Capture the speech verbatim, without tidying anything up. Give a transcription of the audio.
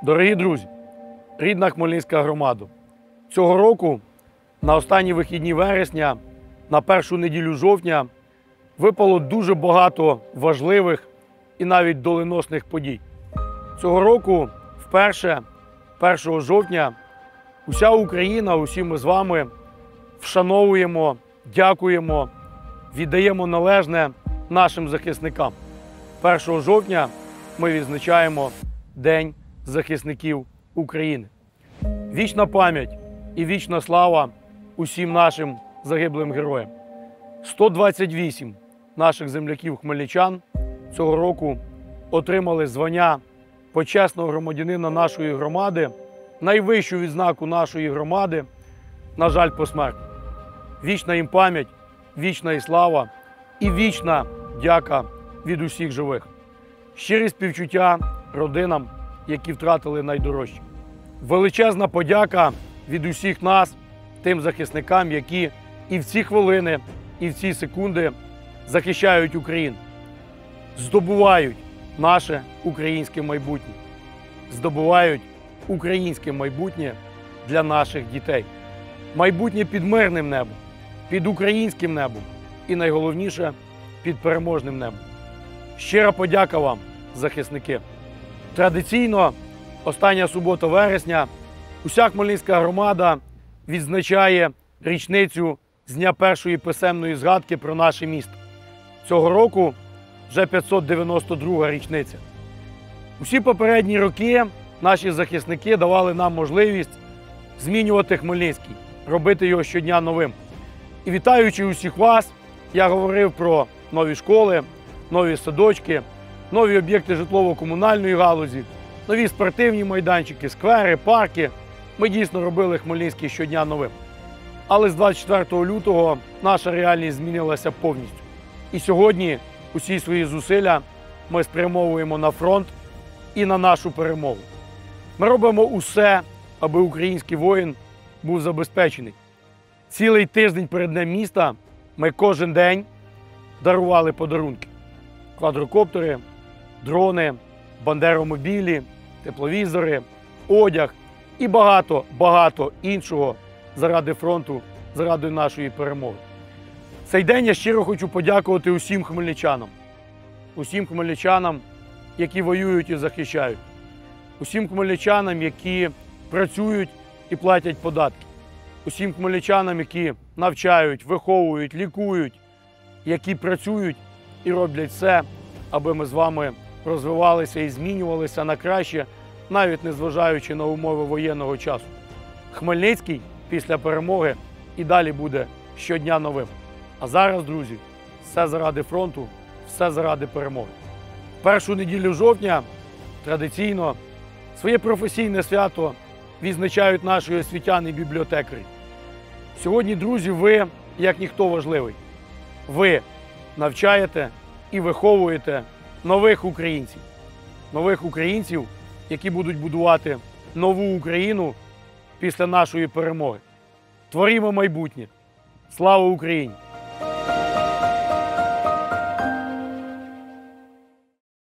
Дорогі друзі, рідна Хмельницька громада, цього року на останні вихідні вересня, на першу неділю жовтня випало дуже багато важливих і навіть доленосних подій. Цього року вперше, першого жовтня, уся Україна, усі ми з вами вшановуємо, дякуємо, віддаємо належне нашим захисникам. першого жовтня ми відзначаємо День захисників України. Вічна пам'ять і вічна слава усім нашим загиблим героям. сто двадцять вісім наших земляків-хмельничан цього року отримали звання почесного громадянина нашої громади, найвищу відзнаку нашої громади, на жаль, посмертно. Вічна їм пам'ять, вічна і слава і вічна дяка від усіх живих. Щирі співчуття родинам, які втратили найдорожче. Величезна подяка від усіх нас, тим захисникам, які і в ці хвилини, і в ці секунди захищають Україну, здобувають наше українське майбутнє, здобувають українське майбутнє для наших дітей. Майбутнє під мирним небом, під українським небом і, найголовніше, під переможним небом. Щира подяка вам, захисники! Традиційно, остання субота вересня, уся Хмельницька громада відзначає річницю з дня першої писемної згадки про наше місто. Цього року вже п'ятсот дев'яносто друга річниця. Усі попередні роки наші захисники давали нам можливість змінювати Хмельницький, робити його щодня новим. І вітаючи усіх вас, я говорив про нові школи, нові садочки, нові об'єкти житлово-комунальної галузі, нові спортивні майданчики, сквери, парки. Ми дійсно робили Хмельницький щодня новим. Але з двадцять четвертого лютого наша реальність змінилася повністю. І сьогодні усі свої зусилля ми спрямовуємо на фронт і на нашу перемогу. Ми робимо усе, аби український воїн був забезпечений. Цілий тиждень перед Днем міста ми кожен день дарували подарунки. Квадрокоптери, дрони, бандеромобілі, тепловізори, одяг і багато-багато іншого заради фронту, заради нашої перемоги. Цей день я щиро хочу подякувати усім хмельничанам. Усім хмельничанам, які воюють і захищають. Усім хмельничанам, які працюють і платять податки. Усім хмельничанам, які навчають, виховують, лікують, які працюють і роблять все, аби ми з вами розвивалися і змінювалися на краще, навіть незважаючи на умови воєнного часу. Хмельницький після перемоги і далі буде щодня новим. А зараз, друзі, все заради фронту, все заради перемоги. В першу неділю жовтня традиційно своє професійне свято відзначають наші освітяни і бібліотекарі. Сьогодні, друзі, ви, як ніхто, важливий. Ви навчаєте і виховуєте нових українців. Нових українців, які будуть будувати нову Україну після нашої перемоги. Творімо майбутнє. Слава Україні!